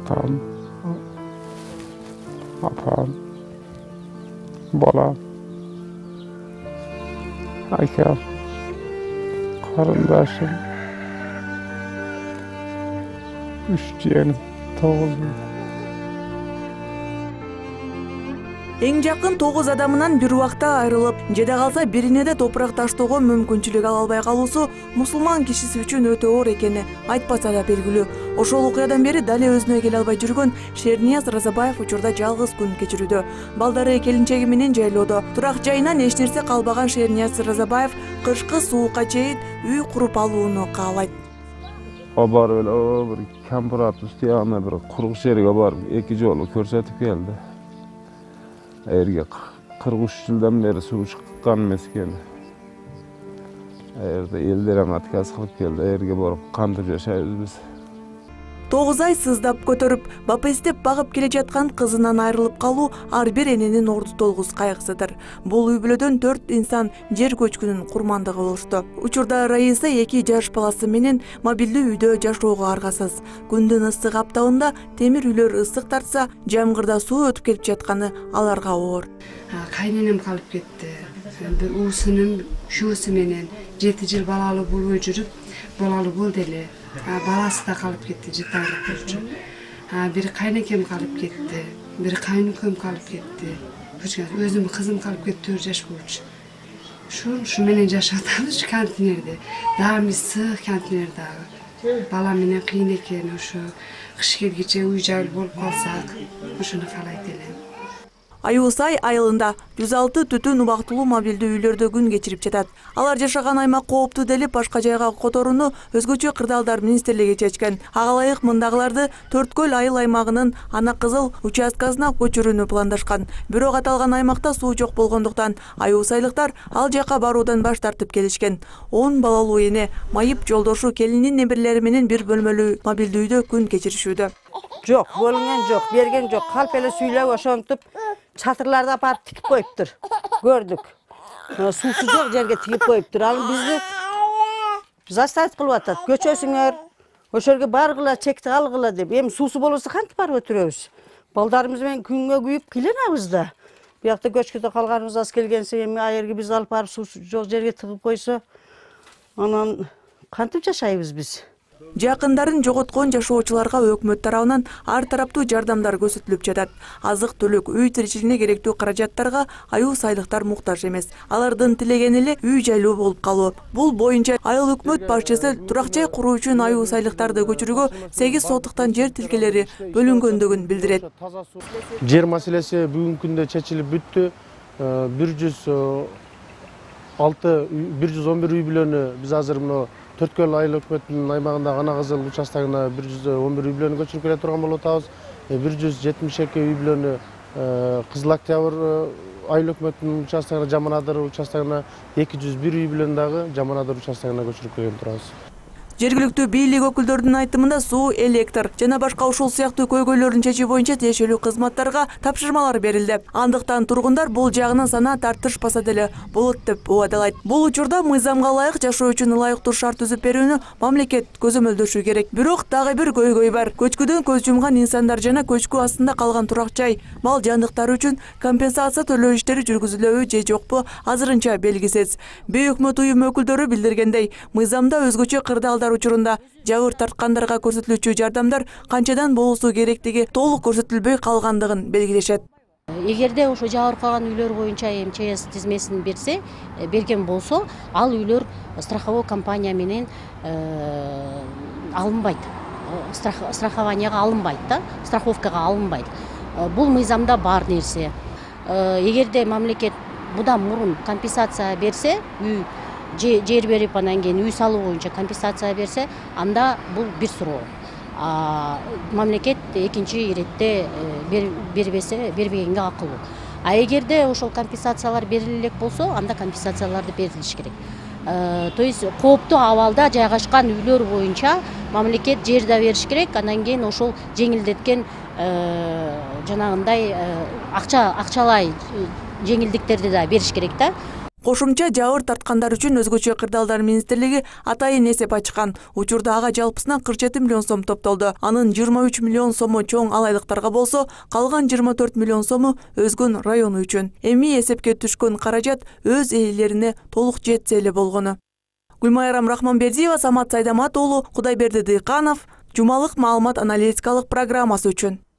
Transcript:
atam, apam, balam, akam, qarindoshim, 3 jiyanim, 9. Эң жакын 9 адамынан бир убакта айрылып, жада калса бирине да топурак таштоого мүмкүнчүлүк ала албай калуусу мусулман кишиси үчүн өтө оор экени айтпаса да белгилүү. Ошол окуядан бери дале өзүнө келе албай жүргөн Шернияз Разабаев учурда жалгыз күн кечирүүдө. Балдары келинчеги менен жайлоодо. Турак жайынан эч нерсе калбаган Шернияз Разабаев кышкы суукка чейин үй куруп алууну каалайт. Барып эле bir kamprat ustiyana bir quruq жерге барып 2 жолу көрсөтүп келди. Erge 43 yıldan beri su çıkan mesken. Erde elderem atkaz kılıp geldi. Erge boruk kandıp yaşayız biz. 9 ай сыздап көтөрүп, бапестеп багып келе жаткан кызынан айрылып калуу ар бир эненин орду толгус кайгысыдыр. Бул үй бүлөдөн 4 инсан жер көчкүнүн курмандыгы болушту. Учурда Раиса 2 жаш баласы менен мобилдүү үйдө жашоого аргасыз. Күндүн ысык аптабында темир үйлөр ысык тартса, жамгырда суу өтүп келип жатканы аларга оор. Кайненем калып кетти. Уусунун шүүсү менен 7 жыл балалуу болбой жүрүп, балалуу болду эле. Баласы да калып кетти, жетайлык болчу. Бир кайнекем калып кетти, бир кайнукем калып кетти. Өзүмдүн кызым калып кетти, 4 жаш болчу. Ушу менен жашап атабыз контейнерде. Дагы ысык контейнер дагы. Бала менен кыйын экен, ошо кыш келгиче үй жайлуу болуп калсак, ошону каалайт элем. Аюусай айылында 106 түтүн убактылуу мобилдүү үйлөрдө күн кечирип жатат. Алар жашаган аймак кооптуу делип башка жайга которууну өзгөчө кырдаалдар министрлиги чечкен. Ага ылайык мындагыларды Төрткөл айыл аймагынын Ана Кызыл участкасына көчүрүүнү пландашкан. Бирок аталган аймакта суу жок болгондуктан аюусайлыктар ал жака баруудан баш тартып келишкен. 10 балалуу эне майып жолдошу келинин неберелери менен бир бөлмөлүү мобилдүү үйдө күн кечиришүүдө. Жок, бөлүнген жок, берген жок. Калп эле сүйлөп ошентип çatırlarda aparıp tikip koyuptur. Gördük. Susu yok жерге tikip koyuptur. Al bizi zastavit kılıp atat. Göçösüңөр. O жерге bargıla, çekti algıla dep. Hem susu bolursa kantip barıp ötüröbüz. Baldarımız men күнгө kuyup kilenabız da. Bu yakta göçküde kalganımız az kelgense hem ayerge biz alıp barıp susu yok жерге tıkıp koysa anan kantip yaşayыбыз biz. Жакындарын жоготкон жашоочуларга өкмөт тарабынан ар тараптуу жардамдар көрсөтүлүп жатат. Азык-түлүк, үй тиричилигине керектүү каражаттарга аюусайлыктар муктаж эмес. Алардын тилегени эле үй жайлуу болуп калуу. Бул боюнча айыл өкмөт башчысы турак жай куруу үчүн аюусайлыктарды көчүрүүгө 8 сотуктан жер тилкелери бөлүнгөндүгүн билдирет. Жер маселеси бүгүнкү күндө чечилип бүттү. 111 үй бүлөнү биз азыр мына Төрткөл айыл өкмөтүнүн аймагындагы Ана Кызыл участогуна 111 үй бүлөнү көчүрүп келе турган болуп атабыз. 172 үй бүлөнү Кызыл Октябрь айыл өкмөтүнүн участогуна, Жаманадыр участогуна, 201 үй бүлөнү дагы Жаманадыр участогуна көчүрүп келе турабыз. Жергиликтүү бийлик өкүлдөрүнүн айтымында суу, электр жана башка ушул сыяктуу көйгөйлөрдүн чечүү боюнча тиешелүү кызматтарга тапшырмалар берилди. Андыктан тургундар бул жагынан санаа тартышпаса деле болот деп убадалайт. Бул учурда мыйзамга ылайык жашоо үчүн ылайыктуу шарт түзүп берүүнү мамлекет көзөмөлдөшү керек. Бирок дагы бир көйгөй бар. Көчкүдөн көз жумган инсандар жана көчкү астында калган турак жай, мал жандыктары үчүн компенсация төлөө иштери жүргүзүлөбү же жокпу азырынча белгисиз. Бейөкмөт уюм өкүлдөрү билдиргендей, мыйзамда өзгөчө кырдаалдар учурунда жабыр тарткандарга көрсөтүлүүчү жардамдар канчадан болуусу керектиги толук көрсөтүлбөй калгандыгын белгилешет. Эгерде ошо жабыр калган үйлөр боюнча МЧС тизмесин берген болсо, ал үйлөр страховой компания менен алынбайт. Страхованияга алынбайт да, страховкага алынбайт. Бул мыйзамда бар нерсе. Эгерде мамлекет будан мурун компенсация берсе, жер берип анан кийин үй салуу боюнча компенсация берсе, анда бул бир суроо. Мамлекет экинчи иретте бербегенге акылуу. Эгерде ошол компенсациялар бериле элек болсо, анда компенсацияларды берилиш керек. То есть кооптуу абалда жайгашкан үйлөр боюнча мамлекет жер да бериш керек, анан кийин ошол жеңилдеткен жанагындай акчалай жеңилдиктерди да бериш керек да. Кошумча жабыр тарткандар үчүн өзгөчө кырдаалдар министрлиги атайын эсеп ачкан. Учурда ага жалпысынан 47 миллион сом топтолду. Анын 23 миллион сому чоң алайлыктарга болсо, калган 24 миллион сому өзгөн району үчүн. Эми эсепке түшкөн каражат өз ээлерине толук жетсе эле болгону. Гүлмайрам Рахманбердиева, Самат Сайдамат уулу, Кудайберди Дыйканов, Жумалык маалымат аналитикалык программасы үчүн.